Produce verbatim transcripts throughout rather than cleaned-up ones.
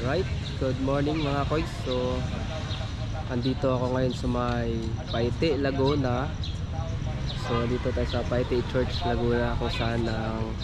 Right, good morning mga koys. So, andito ako ngayon sa may Paite, Laguna. So, dito tayo sa Paite Church, Laguna, kung saan ang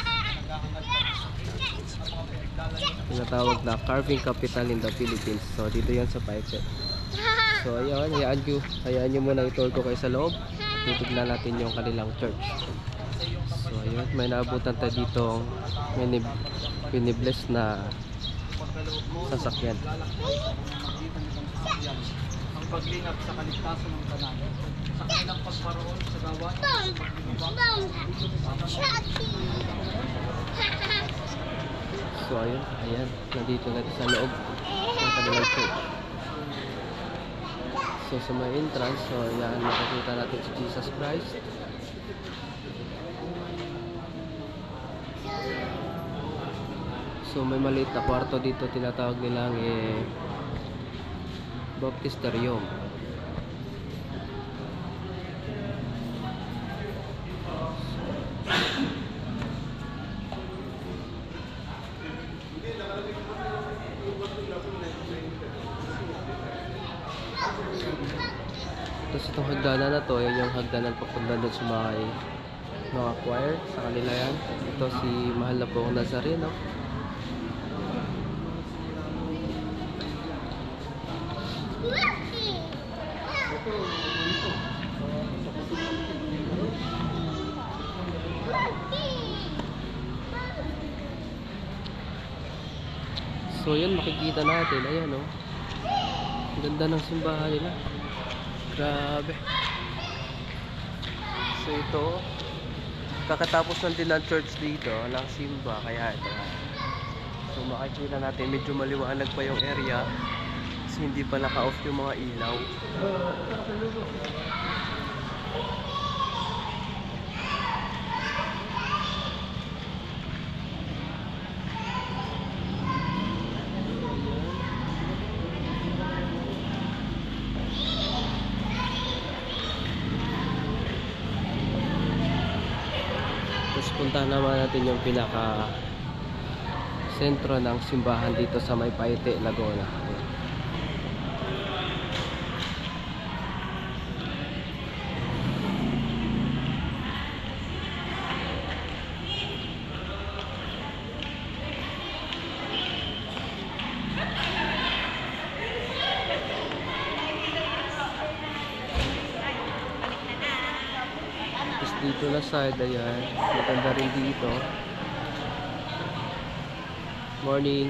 tinatawag na carving capital in the Philippines. So, dito yan sa Paite. So, ayun, hayaan nyo, hayaan nyo muna i-tour ko kayo sa loob. Titignan natin yung kanilang church. So, ayun, may naabutan tayo dito mini-bless na sasakyan. Ang paglingap sa kaligtasan ng tanan, sa kanilang pagparoon sa gawain So ayun, ayan, nandito natin sa loob ng kanilang church. So sa may entrance, so ayan, makikita natin si Jesus Christ. So may maliit na kwarto dito, tinatawag nilang eh, baptisterium. Tapos itong hagdanan na to, yun yung hagdanan papunta doon sa mga, mga choir, sa kanila yan. Ito si Mahal na Poong Nazareno. So yun, makikita natin, ayan o, oh. Ang ganda ng simbahan nila, grabe. So ito, kakatapos lang din ng church dito, ng simba, kaya ito. So makikita natin, medyo maliwanag pa yung area kasi hindi pa naka-off yung mga ilaw. Tapos puntahan naman natin yung pinaka sentro ng simbahan dito sa may Paite, Laguna. Tapos dito na side, ayan, maganda rin dito. Morning.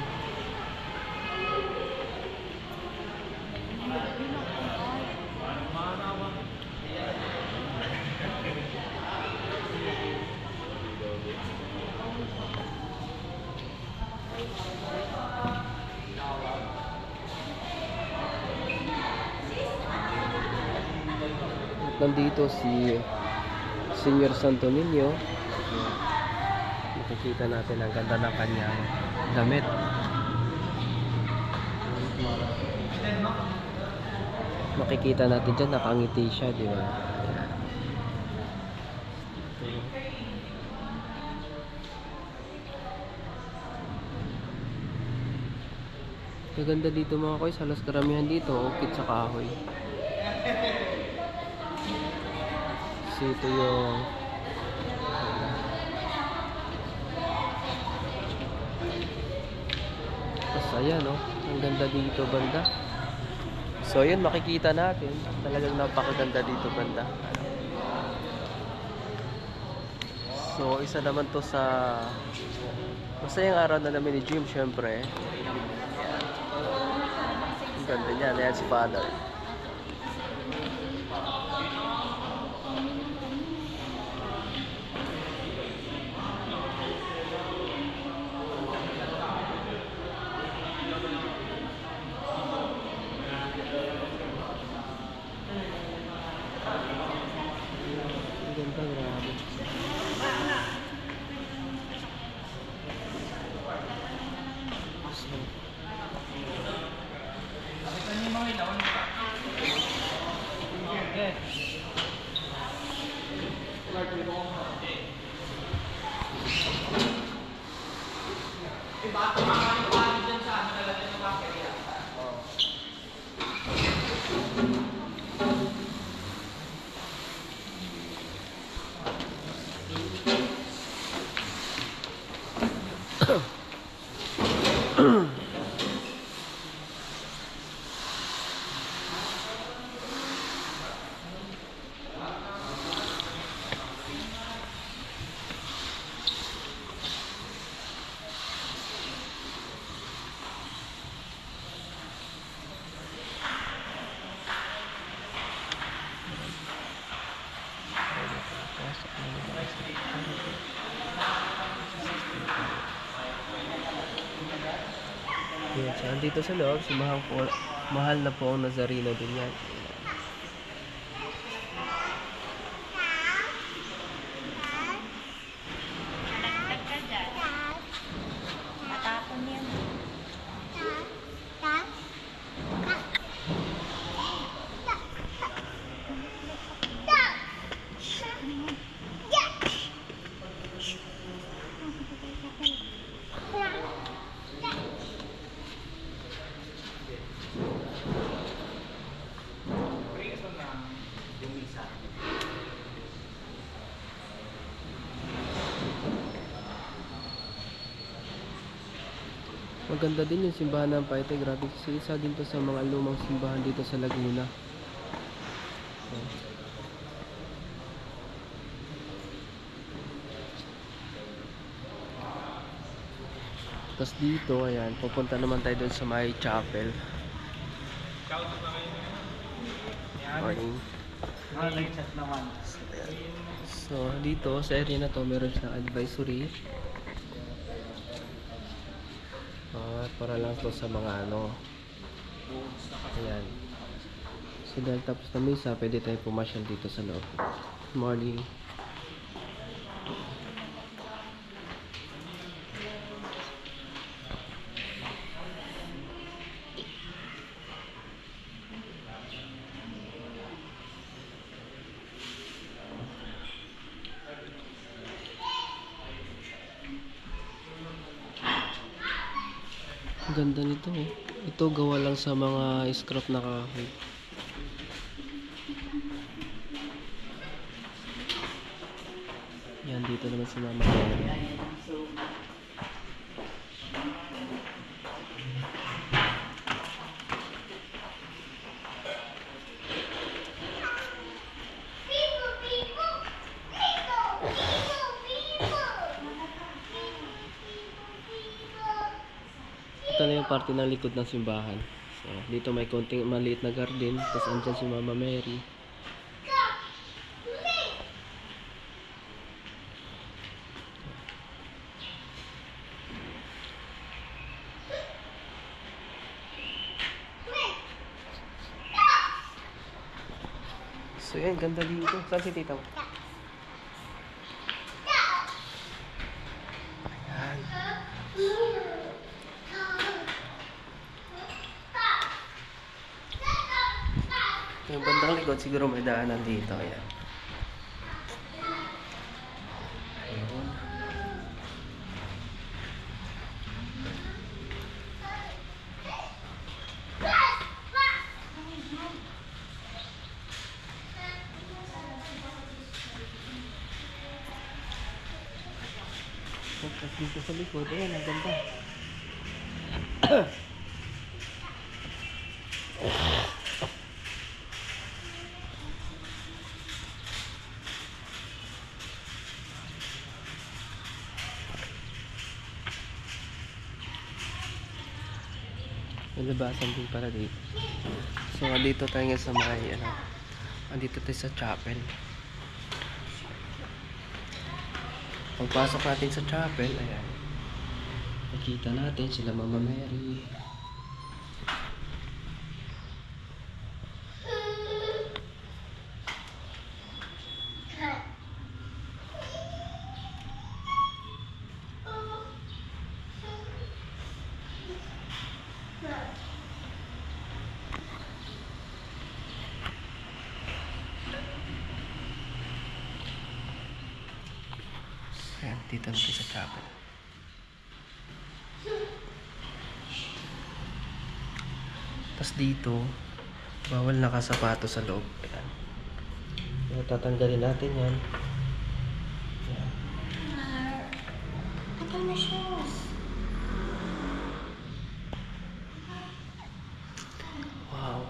At nandito si Senior Santo Niño. Makikita natin ang ganda ng kanyang damit. Makikita natin dyan, nakangiti siya, di ba? Kaganda dito mga koys, halos karamihan dito, ukit sa kahoy. So ito yung tapos ayan o, oh, ang ganda dito banda. So yun, makikita natin talagang napakaganda dito banda. So isa naman to sa masayang araw na namin ni Jim, syempre. Ang ganda niya, ayan si Father. Ganda, grabe. Nakita niyo yung mga ilaw? Okay. Iba, kumakain-kain dyan sa ano talaga. Ayan, so andito sa loob, si mahal po, mahal na po ang Nazareno din yan. Nalagdag ka dyan. Matapon yan. Maganda din yung simbahan ng Paite. Grabe kasi isa din to sa mga lumang simbahan dito sa Laguna. Tapos dito, ayan, pupunta naman tayo dun sa may chapel. Morning. Mga nag-chat naman. So, dito sa area na to, meron silang advisory. Ah, para lang to sa mga ano. Ayan. So, dahil tapos na misa, pwede tayo pumasyal dito sa loob. Morning. Ang ganda nito. Oh. Ito gawa lang sa mga scrap na kahoy. Yan, dito naman si Mama Mary. Ito na yung parte ng likod ng simbahan. So, dito may konting maliit na garden. Tapos andyan si Mama Mary. So yan, ganda dito. Saan si tita mo? Ayan. Yung bandang likod, siguro may daanan dito. Ayan. Ayun. Tapos dito sa likod, ayan, ang ganda. May labasan din para dito. So, andito tayo ngayon sa may, ano, andito tayo sa chapel. Pagpasok natin sa chapel, ayan, nakita natin sila Mama Mary. Ayan, dito na tayo sa chapel. Tapos dito, bawal nakasapato sa loob. Ayan. So, tatanggalin natin yan. Ayan. Put on my shoes. Wow.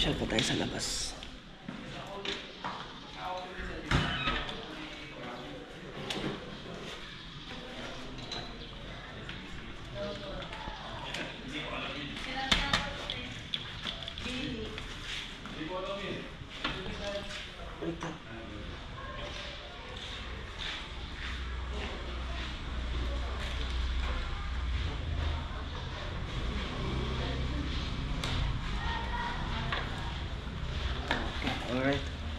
Pasyal pa tayo sa labas. Alright.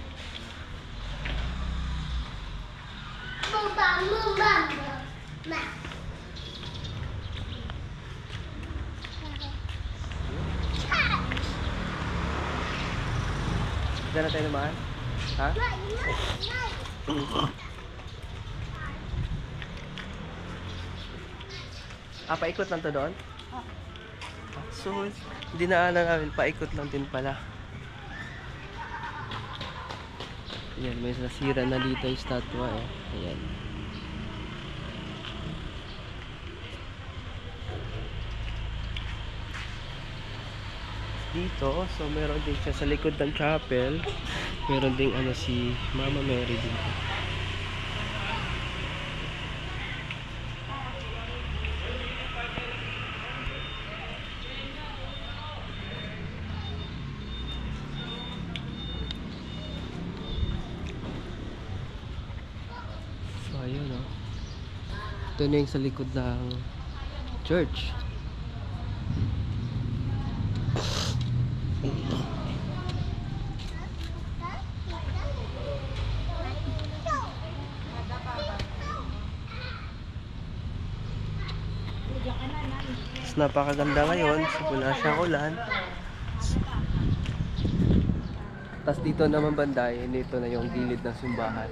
Diyan na tayo naman? Ha? Ah, paikot lang to doon? So, dinaanan namin, paikot lang din pala. Ayan, may nasira na dito yung statwa eh. Ayan. Dito, so meron din siya sa likod ng chapel. Meron ding ano si Mama Mary dito. So ayun oh. Ito na yung sa likod ng church. Mas napakaganda ngayon, so wala siyang ulan. Tapos dito naman banda, eh, dito na yung gilid ng simbahan.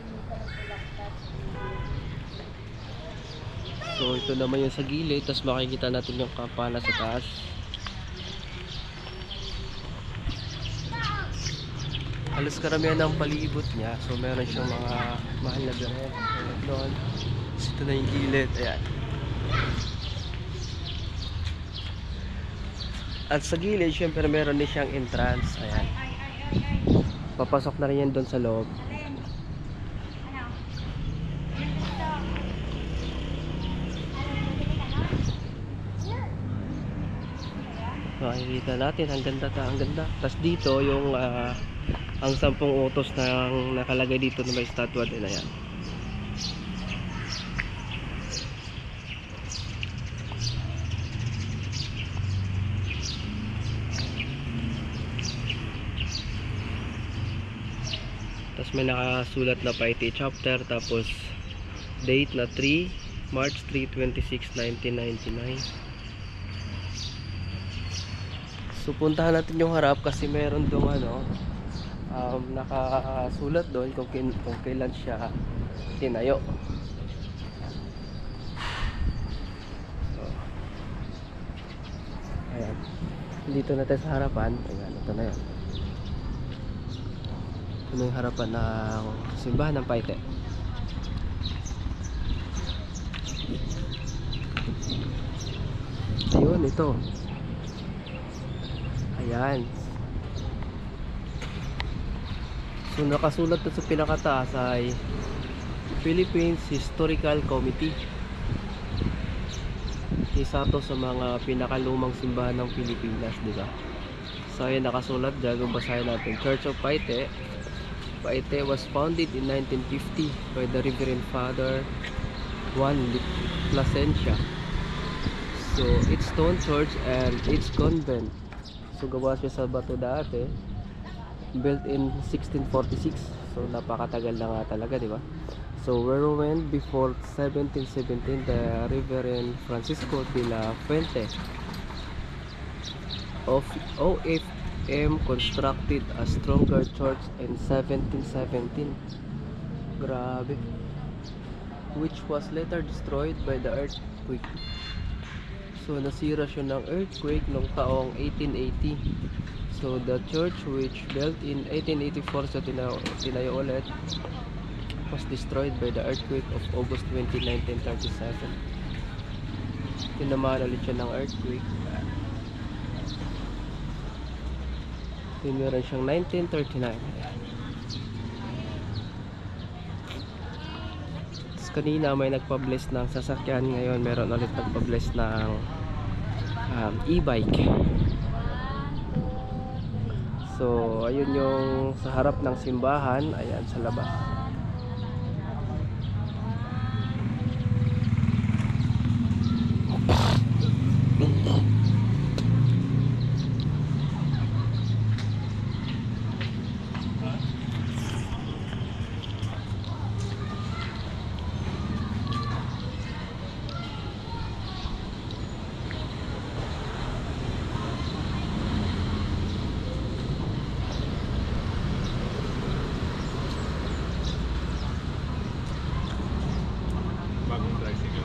So ito naman yung sa gilid, tapos makikita natin yung kampana sa taas. Halos karamihan ng palibot niya, so meron siyang mga mahal na beret. Doon, ito na yung gilid, ayan. At sa gilid, syempre meron din siyang entrance. Ayan. Papasok na rin yan doon sa loob. Makikita natin, ang ganda ta, ang ganda. Tapos dito, yung uh, ang sampung utos na nakalagay dito na may statwa din. Ayan. Tapos may nakasulat na Paiti chapter, tapos date na three March three twenty-six nineteen ninety-nine. So puntahan natin yung harap kasi meron dong ano um, nakasulat doon kung, kung kailan siya tinayo. So, ayan. Dito natin sa harapan. Ayan, ito na yan. Ito yung harapan ng simbahan ng Paite. Ayun, ito. Ayan. So nakasulat na sa pinakataas ay Philippines Historical Committee. Isa to sa mga pinakalumang simbahan ng Pilipinas, di ba? So ayan, nakasulat dyan. Kung basahin natin, Church of Paite. Paite was founded in nineteen fifty by the Reverend Father Juan Plasencia. So its stone church and its convent. So gawa siya sa bato dati, built in sixteen forty-six. So napakatagal na nga talaga, di ba? So were ruined before seventeen seventeen. The Reverend Francisco de la Fuente of O F M constructed a stronger church in seventeen seventeen. Grabe. Which was later destroyed by the earthquake. So nasira siya ng earthquake noong taong eighteen eighty. So the church, which built in eighteen eighty-four, so tinayo, tinayo ulit, was destroyed by the earthquake of August twentieth nineteen thirty-seven. Tinamaan ulit siya ng earthquake. Then meron siyang nineteen thirty-nine. Tapos kanina may nagpa-bless ng sasakyan, ngayon meron ulit nagpa-bless ng um, e-bike. So ayun yung sa harap ng simbahan, ayan sa labas. Bagong tricycle.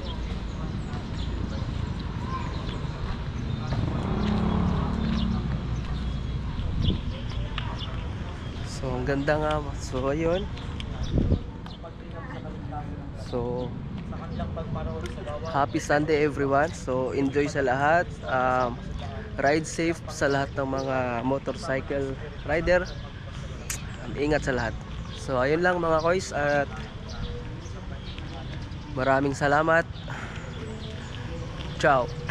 So ang ganda nga. So ayun. So Sa kanilang pagparoon sa bawat happy Sunday everyone. So enjoy sa lahat. Um, ride safe sa lahat ng mga motorcycle rider. Um, ingat sa lahat. So ayun lang mga koys, at maraming salamat. Ciao.